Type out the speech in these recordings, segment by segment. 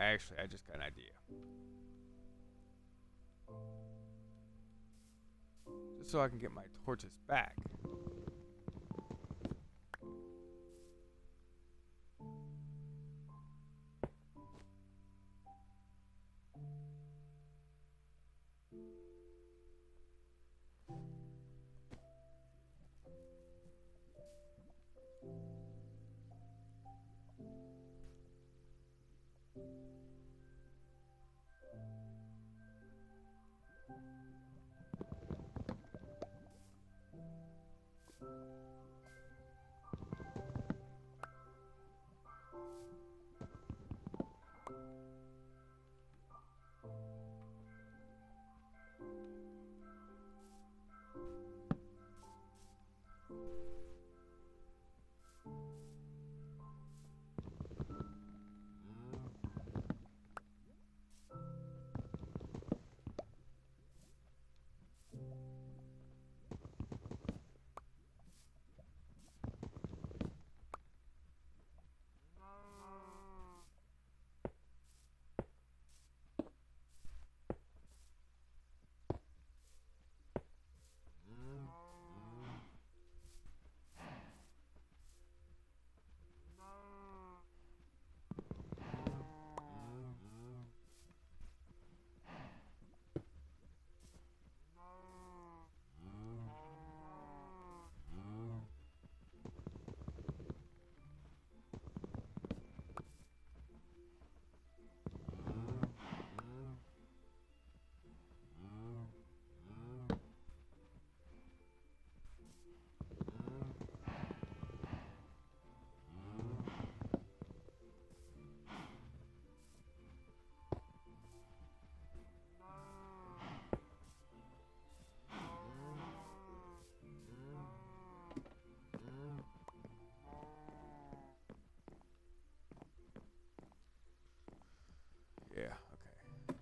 Actually, I just got an idea. Just so I can get my torches back. Yeah, okay.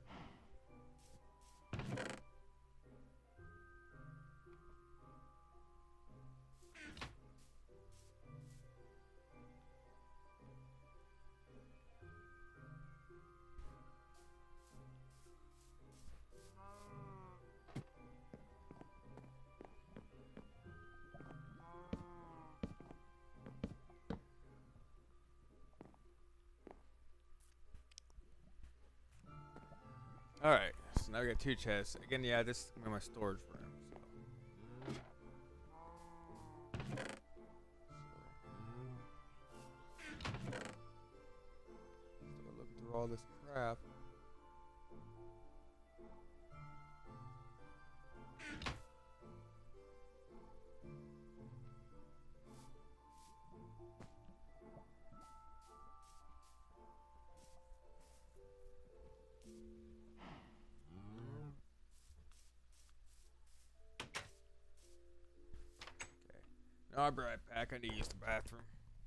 Alright, so now we got two chests. Again, yeah, this is gonna be my storage room. So looking through all this crap. No, I'll be right back. I need to use the bathroom.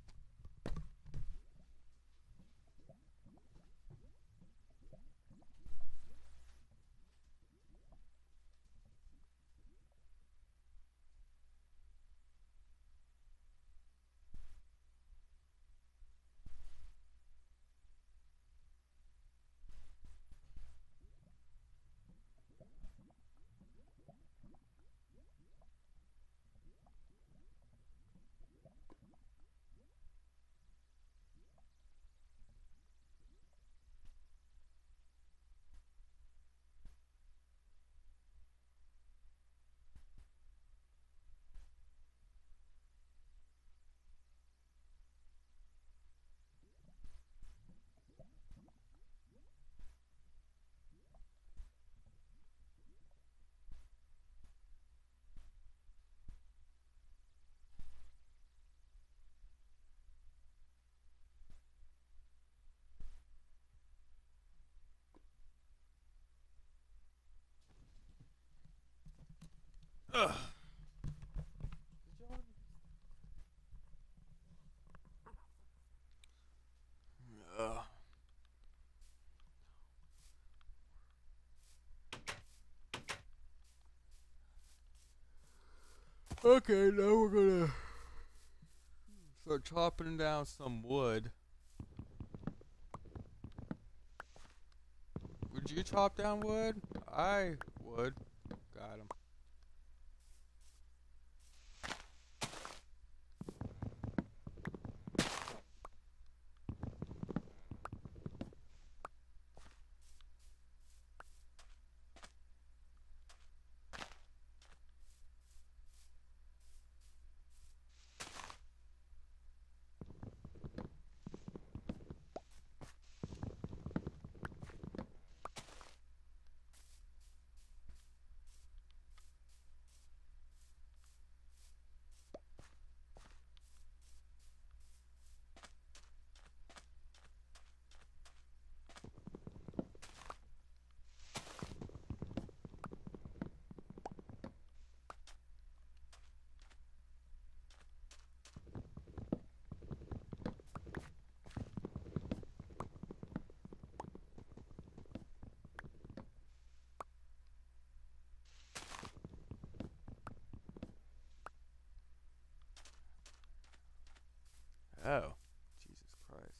Ugh. Ugh. Okay, now we're gonna start chopping down some wood. Would you chop down wood? I would. Got him. Oh, Jesus Christ.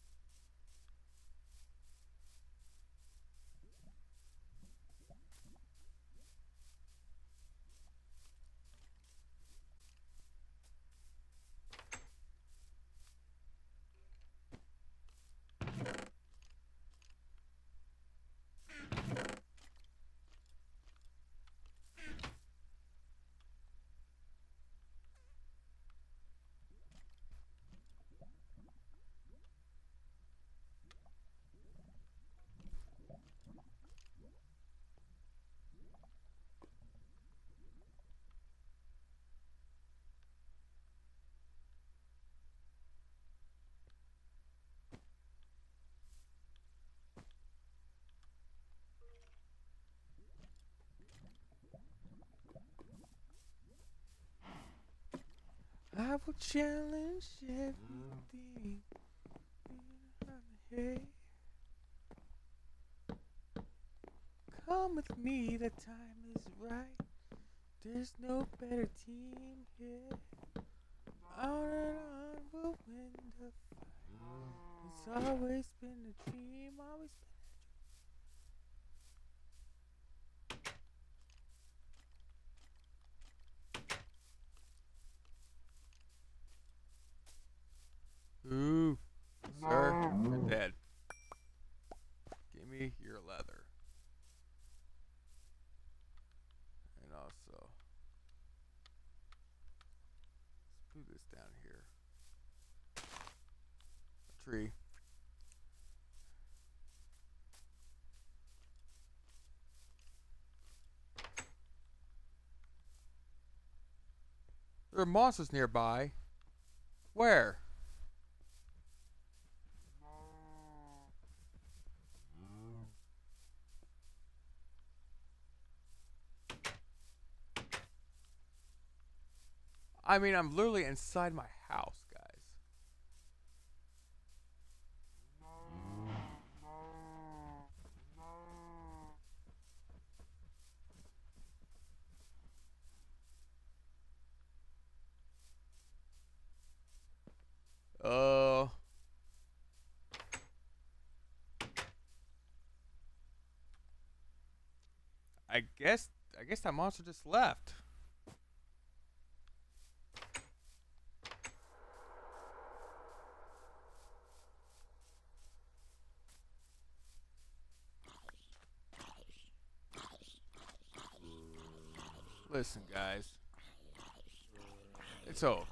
I will challenge everything. Hey, come with me, the time is right. There's no better team here. On and on, we'll win the fight. It's always been a dream, always been. Ooh, sir, you're dead. Give me your leather. And also, let's move this down here. A tree. There are monsters nearby. Where? I mean, I'm literally inside my house, guys. Uh, I guess that monster just left. Listen, guys. It's over.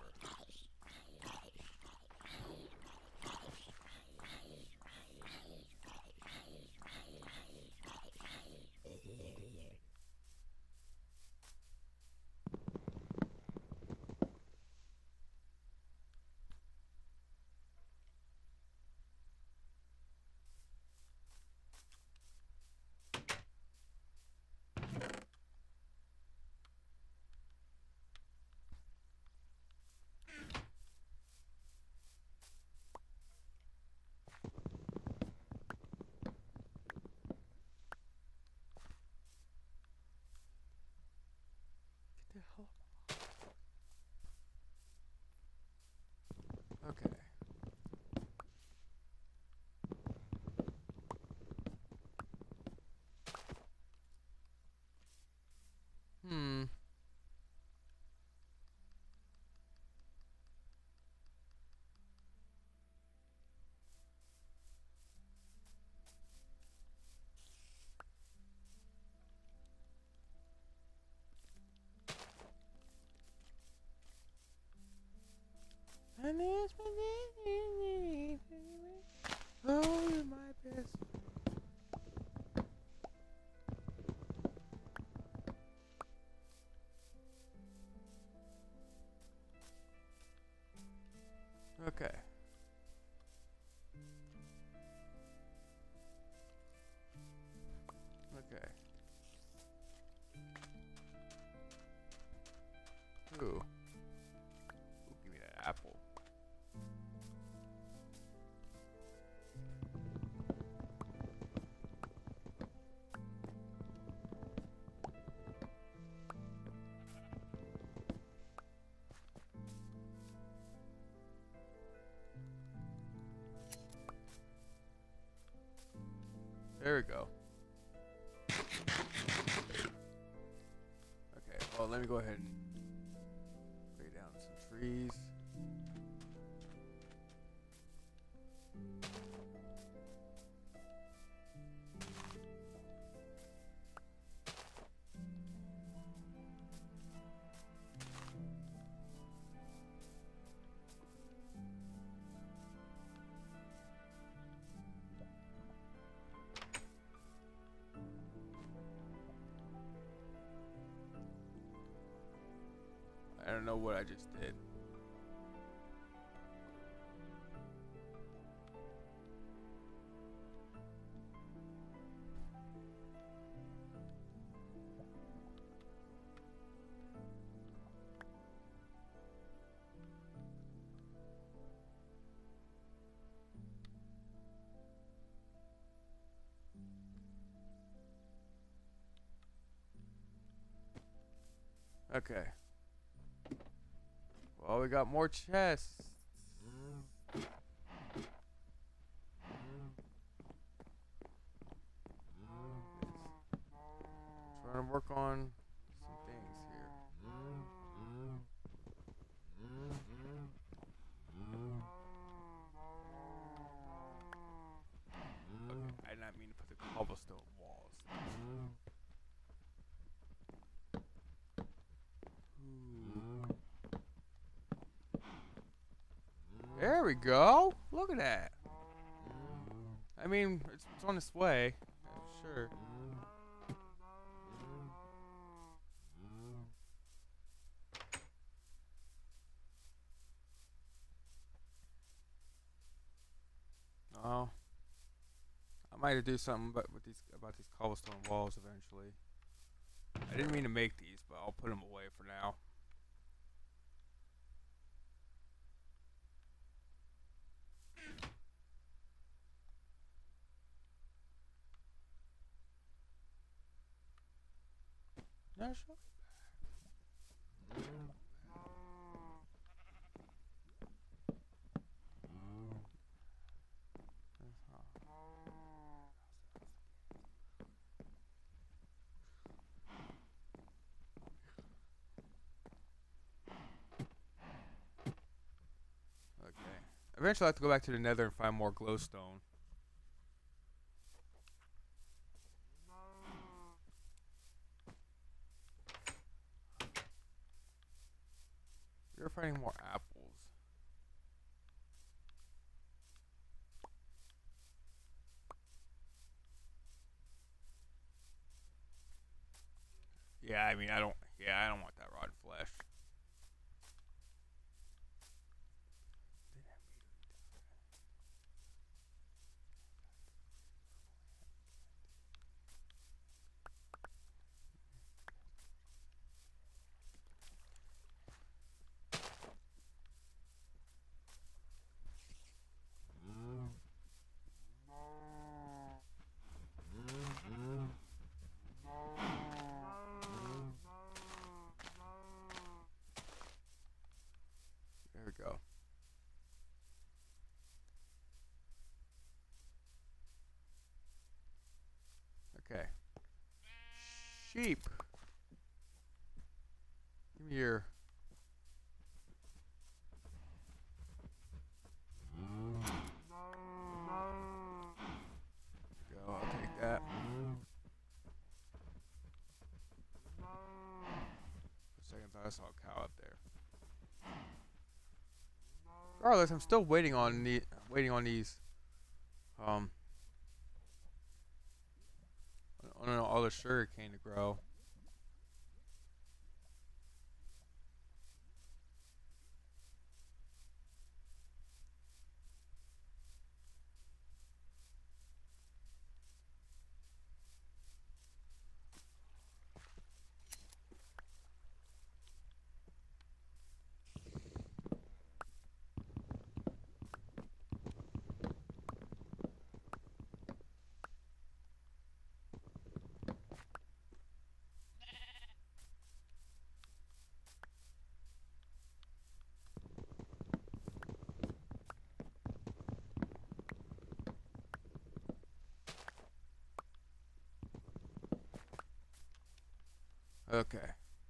There we go. Okay, well, let me go ahead and lay down some trees. I don't know what I just did. Okay. Well, we got more chests. Trying to work on some things here. Okay, I did not mean to put the cobblestone walls. There we go. Look at that. I mean, it's on its way. Sure. Oh, I might have to do something about these cobblestone walls eventually. I didn't mean to make these, but I'll put them away for now. No, sure. Eventually, I have to go back to the Nether and find more glowstone. We're finding more apples. Yeah, I mean, I don't want that rotten flesh. There we go. Okay. Sheep. Give me your. Go. I'll take that. For a second, I thought I saw a cow up there. Regardless, I'm still waiting on these. On all the sugar cane to grow. Okay.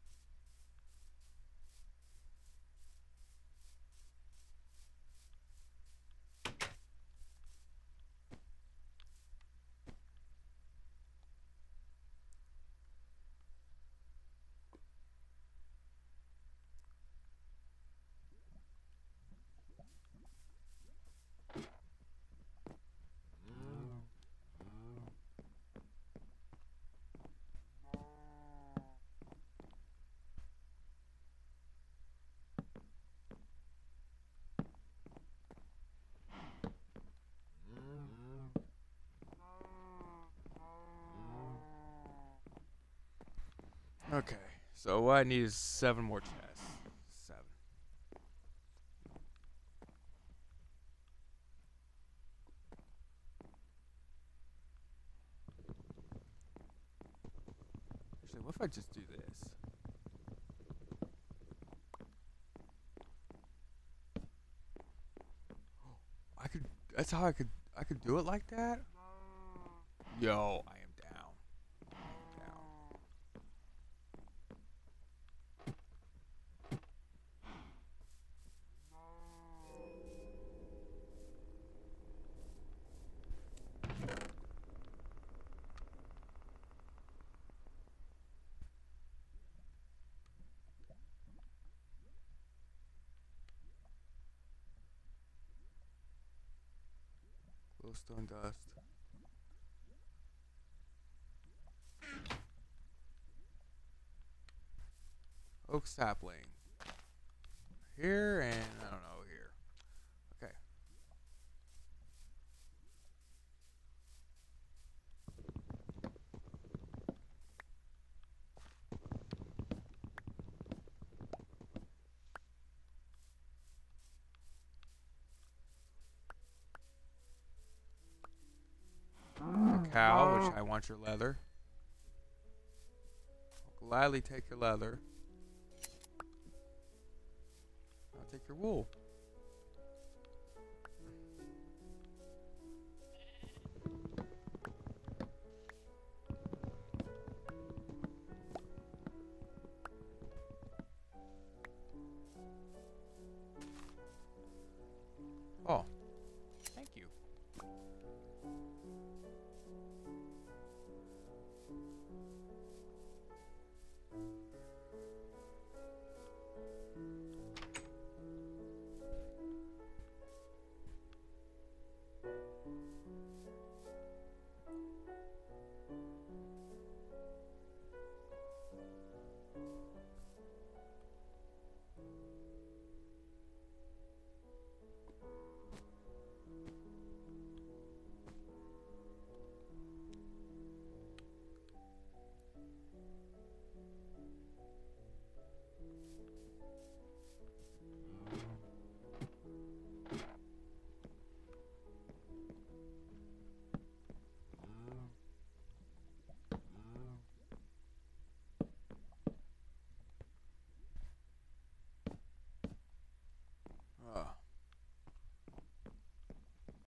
Okay. So what I need is 7 more chests. 7. Actually, what if I just do this? I could. That's how I could do it like that. Yo, I am down. I am down. Glowstone dust. Oak sapling. Here and I don't know here. Okay. A cow, which I want your leather. I'll gladly take your leather. I'll take your wool.